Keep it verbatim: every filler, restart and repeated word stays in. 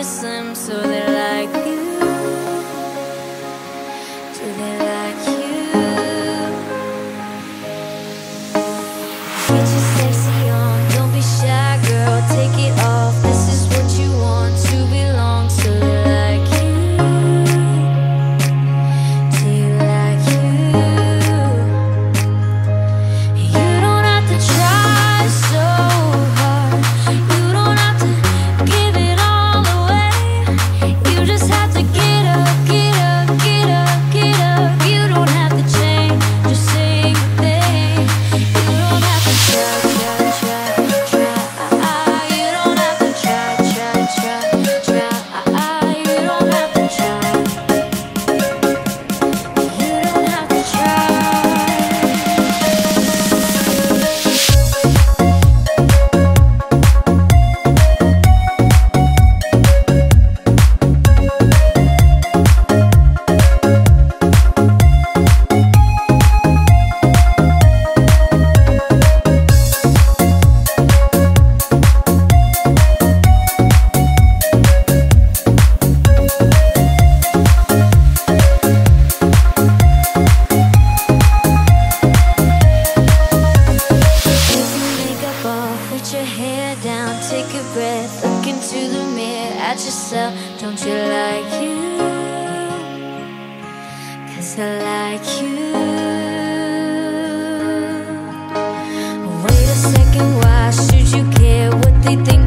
slim, so they like you. Do they like you? Get your sexy on, don't be shy, girl. Take it off. This is what you want to belong. So they like you. Do you like you? You don't have to try so hard. You don't have to give it all away. You just have to get up, get up, get up, get up. You don't have to change, just say your thing. You don't have to try, try, try, try. You don't have to try, try, try, try. You don't have to try. You don't have to try. Take your makeup off, put your hair down, take a breath, look into the mirror at yourself. Don't you like you? 'Cause I like you. Wait a second, why should you care what they think